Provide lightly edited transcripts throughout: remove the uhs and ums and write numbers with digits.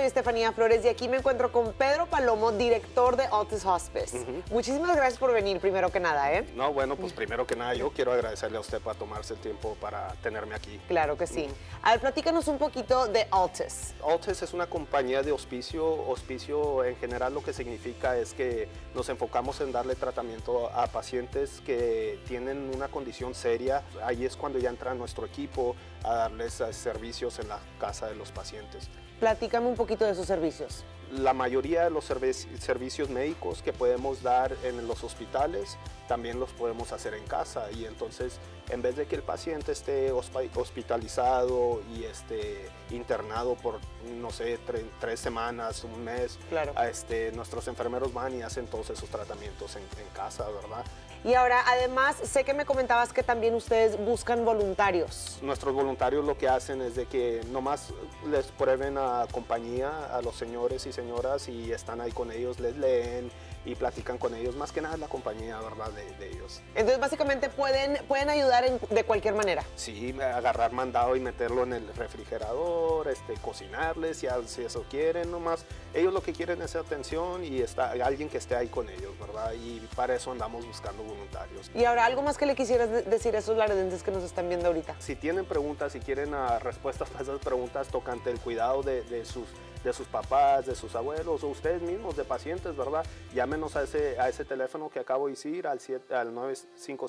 Estefanía Flores y aquí me encuentro con Pedro Palomo, director de Altis Hospice. Muchísimas gracias por venir, primero que nada, ¿eh? No, bueno, pues primero que nada yo quiero agradecerle a usted por tomarse el tiempo para tenerme aquí. Claro que sí. A ver, platícanos un poquito de Altis. Altis es una compañía de hospicio. Hospicio en general lo que significa es que nos enfocamos en darle tratamiento a pacientes que tienen una condición seria. Ahí es cuando ya entra nuestro equipo a darles servicios en la casa de los pacientes. Platícame un poquito de esos servicios. La mayoría de los servicios médicos que podemos dar en los hospitales también los podemos hacer en casa, y entonces en vez de que el paciente esté hospitalizado y esté internado por, no sé, 3 semanas, un mes, claro, nuestros enfermeros van y hacen todos esos tratamientos en casa, ¿verdad? Y ahora, además, sé que me comentabas que también ustedes buscan voluntarios. Nuestros voluntarios lo que hacen es de que nomás les prueben a compañía a los señores y señoras y están ahí con ellos, les leen y platican con ellos, más que nada la compañía, ¿verdad?, de ellos. Entonces, básicamente, pueden ayudar de cualquier manera. Sí, agarrar mandado y meterlo en el refrigerador, cocinarles, si eso quieren, nomás. Ellos lo que quieren es atención y alguien que esté ahí con ellos, ¿verdad? Y para eso andamos buscando voluntarios. Y ahora, ¿algo más que le quisieras decir a esos laredenses que nos están viendo ahorita? Si tienen preguntas, si quieren respuestas a esas preguntas tocante el cuidado de sus papás, de sus abuelos o ustedes mismos, de pacientes, ¿verdad? Llámenos a ese teléfono que acabo de decir, al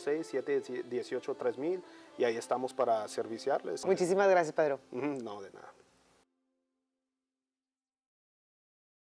956-718-3000, y ahí estamos para serviciarles. Muchísimas gracias, Pedro. No, de nada.